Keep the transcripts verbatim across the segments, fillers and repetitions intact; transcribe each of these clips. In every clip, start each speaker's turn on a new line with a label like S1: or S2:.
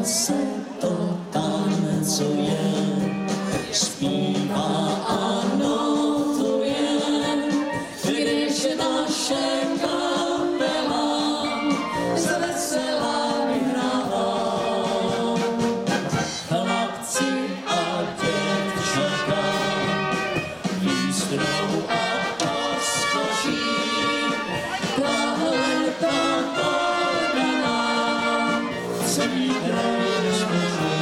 S1: se to tancuje, zpívá a notuje, když naše kapela zvesela vyhrává. Chlapci a děvčata, výstrou a poskočí, tahle ta podaná celý kraj rozkoří.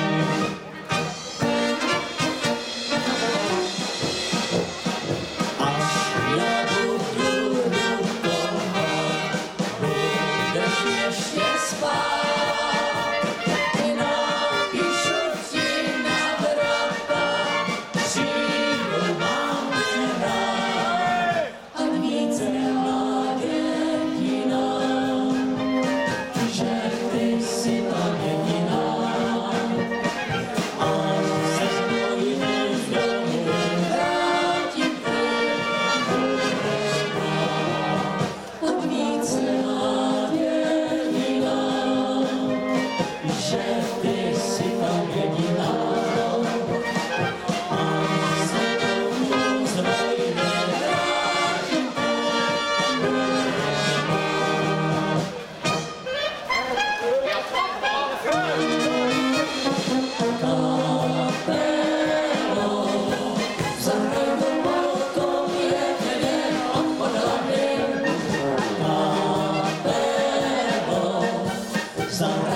S1: Až já budu rukovat, budeš ještě spát, napíšu ti na vrata, přijdu mám tě rád. A víc nemá jediná, že ty jsi ta jediná. Až se spojíme z domu, vrátím te, budeš spát. A víc nemá jediná, že ty jsi ta jediná. Až se domů zvejde, vrátím te, budeš spát. Kapelo, zahraj to potom jekne od podlahy. Kapelo, zahraj